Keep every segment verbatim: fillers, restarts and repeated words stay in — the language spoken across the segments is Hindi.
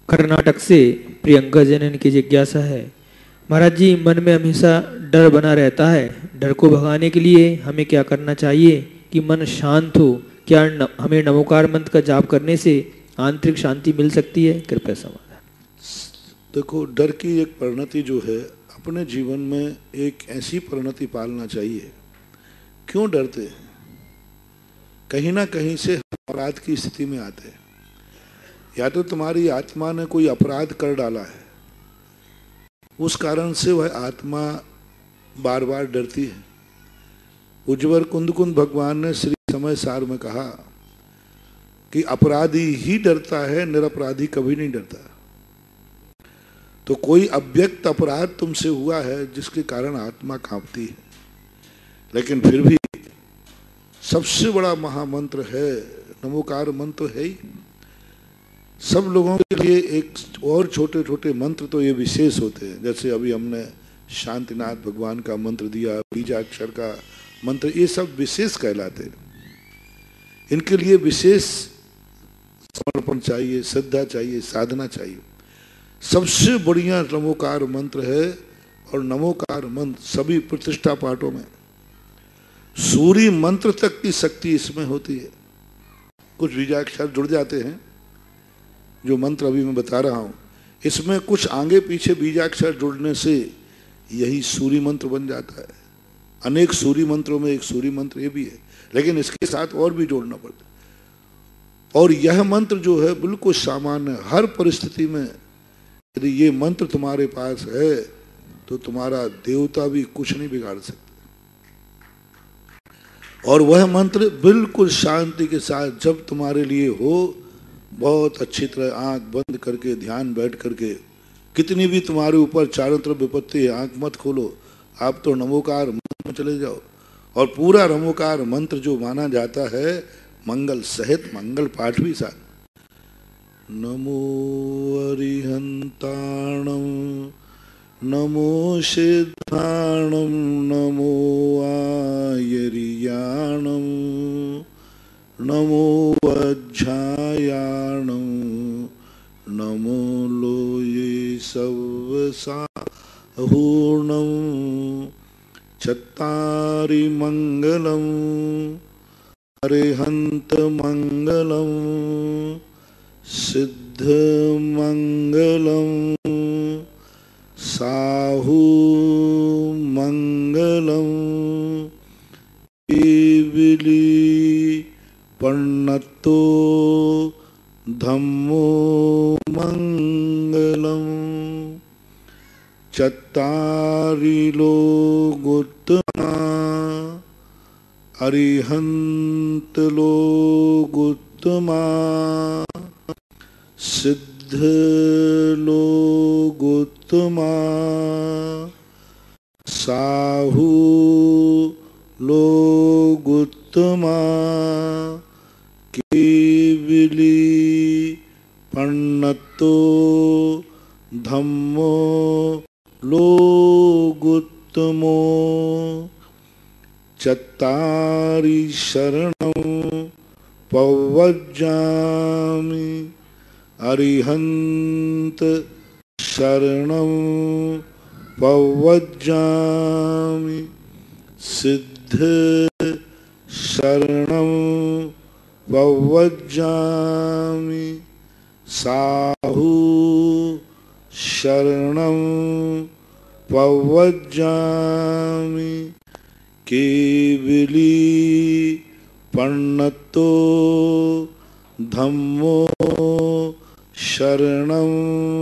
कर्नाटक से प्रियंका जनन की जिज्ञासा है। महाराज जी, मन में हमेशा डर बना रहता है, डर को भगाने के लिए हमें क्या करना चाहिए कि मन शांत हो? क्या न, हमें नमोकार मंत्र का जाप करने से आंतरिक शांति मिल सकती है? कृपया समाधान। देखो, डर की एक परिणति जो है, अपने जीवन में एक ऐसी परिणति पालना चाहिए। क्यों डरते हैं? कहीं ना कहीं से अपराध की स्थिति में आते हैं। या तो तुम्हारी आत्मा ने कोई अपराध कर डाला है, उस कारण से वह आत्मा बार बार डरती है। उज्जवर कुंदकुंद भगवान ने श्री समय सार में कहा कि अपराधी ही डरता है, निरपराधी कभी नहीं डरता। तो कोई अव्यक्त अपराध तुमसे हुआ है जिसके कारण आत्मा कांपती है, लेकिन फिर भी सबसे बड़ा महामंत्र है नमोकार मंत्र है ही। सब लोगों के लिए एक और छोटे छोटे मंत्र तो ये विशेष होते हैं, जैसे अभी हमने शांतिनाथ भगवान का मंत्र दिया, बीजाक्षर का मंत्र, ये सब विशेष कहलाते हैं। इनके लिए विशेष समर्पण चाहिए, श्रद्धा चाहिए, साधना चाहिए। सबसे बढ़िया नमोकार मंत्र है, और नमोकार मंत्र सभी प्रतिष्ठा पाठों में सूर्य मंत्र तक की शक्ति इसमें होती है। कुछ बीजाक्षर जुड़ जाते हैं, जो मंत्र अभी मैं बता रहा हूं, इसमें कुछ आगे पीछे बीजाक्षर जुड़ने से यही सूर्य मंत्र बन जाता है। अनेक सूर्य मंत्रों में एक सूर्य मंत्र ये भी है, लेकिन इसके साथ और भी जोड़ना पड़ता है। और यह मंत्र जो है बिल्कुल सामान्य, हर परिस्थिति में यदि ये मंत्र तुम्हारे पास है तो तुम्हारा देवता भी कुछ नहीं बिगाड़ सकते। और वह मंत्र बिल्कुल शांति के साथ जब तुम्हारे लिए हो, बहुत अच्छी तरह आंख बंद करके ध्यान बैठ करके, कितनी भी तुम्हारे ऊपर चारों तरफ विपत्ति है, आंख मत खोलो, आप तो नमोकार मंत्र में चले जाओ। और पूरा नमोकार मंत्र जो माना जाता है मंगल सहित, मंगल पाठ भी साथ। नमो अरिहंताणम नमो सिद्धाणम नमो आयरियाणम नमो वज्झायाणम नमो लोये सवसाहूर्णम चत्तारि मंगलम अरिहंत मंगलम सिद्ध मंगलम साहू मंगलम केविली पन्नतो धम्मो मंगलम चत्तारि लोकोत्तमा अरिहंत लोकोत्तमा सिद्ध लोकोत्तमा साहू लोकोत्तमा केविली पन्नतो धम्मो लोकोत्तमो चत्तारि शरणं पवज्जामि अरिहंत शरणं पवज्जामि सिद्ध शरणं पवज्जामि साहू शरणं पवज्जामि केविली पन्नतो धम्मो शरणं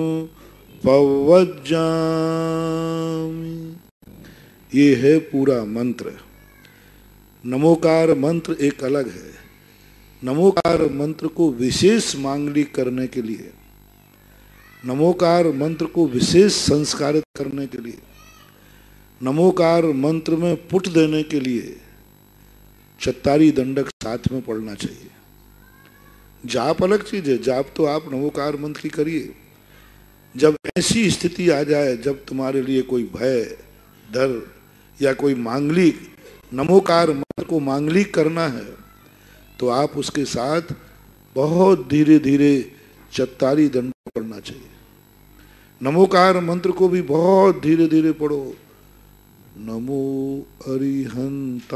पवज्जामि। ये है पूरा मंत्र। नमोकार मंत्र एक अलग है। नमोकार मंत्र को विशेष मांगलिक करने के लिए, नमोकार मंत्र को विशेष संस्कारित करने के लिए, नमोकार मंत्र में पुट देने के लिए चत्तारी दंडक साथ में पढ़ना चाहिए। जाप अलग चीज है, जाप तो आप नमोकार मंत्र की करिए। जब ऐसी स्थिति आ जाए जब तुम्हारे लिए कोई भय, डर या कोई मांगलिक, नमोकार मंत्र को मांगलिक करना है, तो आप उसके साथ बहुत धीरे धीरे चत्तारी दंडक पढ़ना चाहिए। नमोकार मंत्र को भी बहुत धीरे धीरे पढ़ो। नमो अरिहंताणम,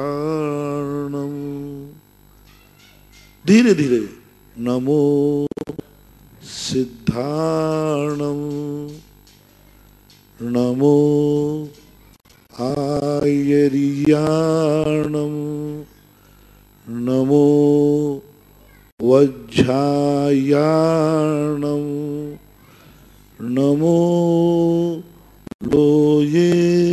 धीरे धीरे। नमो सिद्धाणम, नमो आयरियाणम, नमो वज्झायाणम, नमो लोये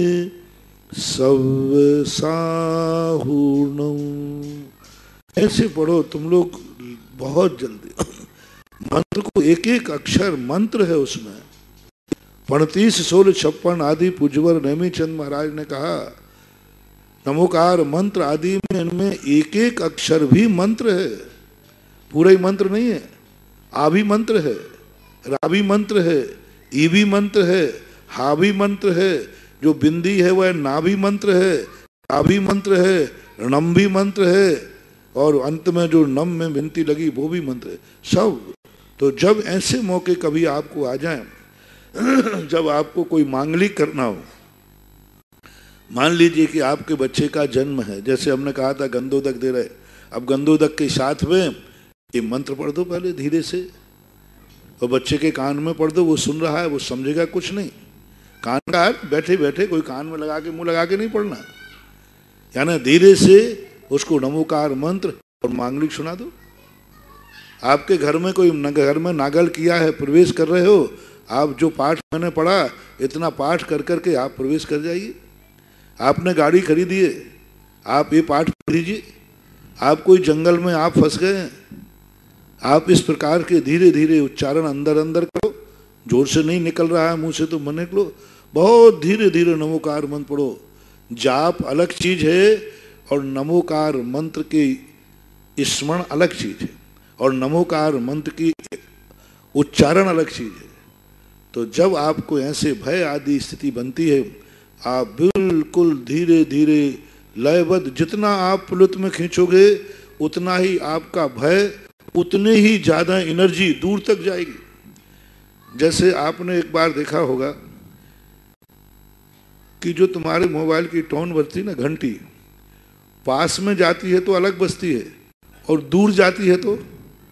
सव्यसाहूर्णम। ऐसे पढ़ो तुम लोग बहुत जल्दी। मंत्र को एक एक अक्षर मंत्र है उसमें। पणतीस सोलह छप्पन आदि पूज्यवर नेमीचंद महाराज ने कहा नमोकार मंत्र आदि में इनमें एक एक अक्षर भी मंत्र है, पूरा ही मंत्र नहीं है। आ भी मंत्र है, रा भी मंत्र है, ई भी मंत्र है, हा भी मंत्र है, जो बिंदी है वह ना भी मंत्र है, आ भी मंत्र है, णम भी मंत्र है, और अंत में जो नम में बिनती लगी वो भी मंत्र है, सब। तो जब ऐसे मौके कभी आपको आ जाए, जब आपको कोई मांगलिक करना हो, मान लीजिए कि आपके बच्चे का जन्म है, जैसे हमने कहा था गंधोदक दे रहे, अब गंधोदक के साथ में ये मंत्र पढ़ दो पहले धीरे से, और बच्चे के कान में पढ़ दो, वो सुन रहा है, वो समझेगा कुछ नहीं। कान का है, बैठे बैठे कोई कान में लगा के मुंह लगा के नहीं पढ़ना, यानी धीरे से उसको नमोकार मंत्र और मांगलिक सुना दो। आपके घर में कोई घर में नागल किया है, प्रवेश कर रहे हो, आप जो पाठ मैंने पढ़ा इतना पाठ कर करके आप प्रवेश कर जाइए। आपने गाड़ी खरीदी है, आप ये पाठ पढ़ लीजिए। आप कोई जंगल में आप फंस गए हैं, आप इस प्रकार के धीरे धीरे उच्चारण अंदर अंदर करो, जोर से नहीं निकल रहा है मुंह से तो मन निकलो, बहुत धीरे धीरे नमोकार मंत्र पढ़ो। जाप अलग चीज है और नमोकार मंत्र के स्मरण अलग चीज है, और नमोकार मंत्र की उच्चारण अलग चीज है। तो जब आपको ऐसे भय आदि स्थिति बनती है, आप बिल्कुल धीरे धीरे लयबद्ध, जितना आप पुलुत में खींचोगे उतना ही आपका भय, उतने ही ज्यादा एनर्जी दूर तक जाएगी। जैसे आपने एक बार देखा होगा कि जो तुम्हारे मोबाइल की टोन बजती ना, घंटी, पास में जाती है तो अलग बजती है और दूर जाती है तो,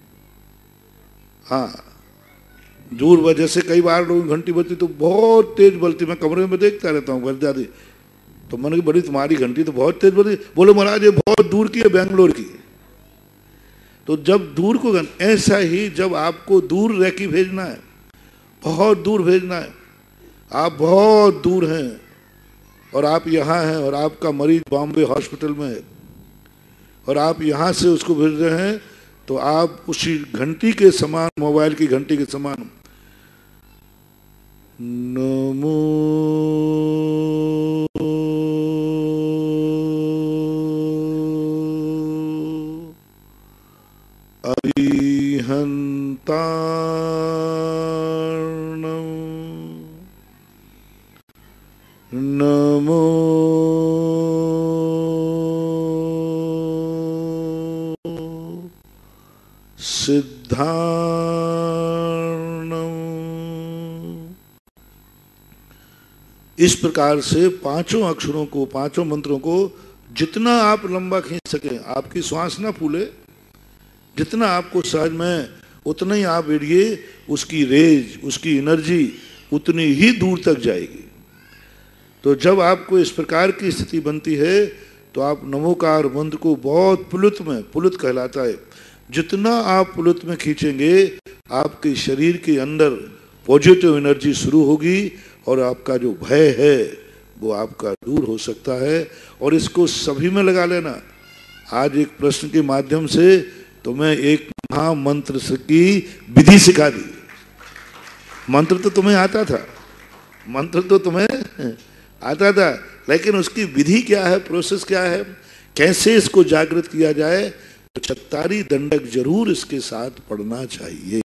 हाँ दूर वजह से कई बार लोग घंटी बजती तो बहुत तेज बजती, मैं कमरे में देखता रहता हूँ बज जाती, तो मैंने कहा बड़ी तुम्हारी घंटी तो बहुत तेज बजती, बोले महाराज ये बहुत दूर की है, बेंगलोर की। तो जब दूर को, ऐसा ही जब आपको दूर रह के भेजना है, बहुत दूर भेजना है, आप बहुत दूर हैं और आप यहाँ हैं और आपका मरीज बॉम्बे हॉस्पिटल में है और आप यहाँ से उसको भेज रहे हैं, तो आप उसी घंटी के समान, मोबाइल की घंटी के समान नमो अरिहंताणम, नमो सिद्धाणम। इस प्रकार से पांचों अक्षरों को, पांचों मंत्रों को जितना आप लंबा खींच सके, आपकी श्वास ना फूले, जितना आपको सहज में उतना ही आप एड़िए, उसकी रेज, उसकी एनर्जी उतनी ही दूर तक जाएगी। तो जब आपको इस प्रकार की स्थिति बनती है तो आप नमोकार मंत्र को बहुत पुलुत में, पुलुत कहलाता है, जितना आप पुलुत में खींचेंगे आपके शरीर के अंदर पॉजिटिव एनर्जी शुरू होगी और आपका जो भय है वो आपका दूर हो सकता है। और इसको सभी में लगा लेना। आज एक प्रश्न के माध्यम से तुम्हें एक महामंत्र की विधि सिखा दी। मंत्र तो तुम्हें आता था, मंत्र तो तुम्हें आता था, लेकिन उसकी विधि क्या है, प्रोसेस क्या है, कैसे इसको जागृत किया जाए, तो चत्तारी दंडक जरूर इसके साथ पढ़ना चाहिए।